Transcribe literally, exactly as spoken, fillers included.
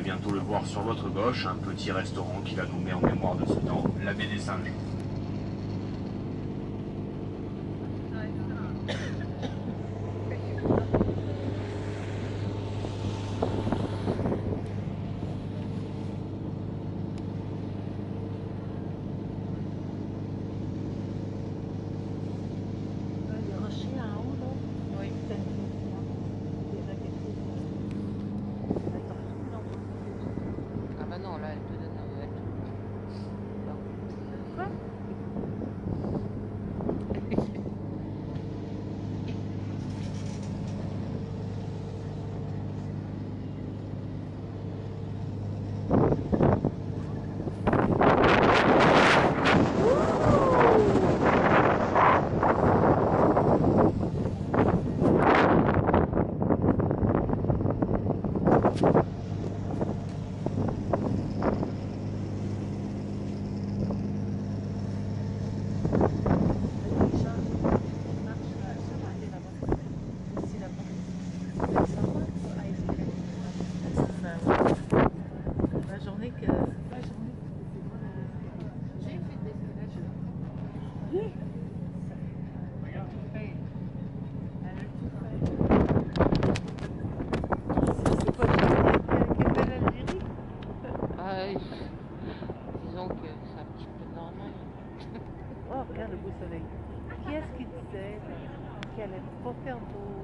bientôt le voir sur votre gauche, un petit restaurant qui va nous mettre en mémoire de ce temps, la baie des Singes. Disons que c'est un petit peu normal. Oh, regarde le beau soleil. Qui est-ce qui disait qu'elle allait pas faire beau?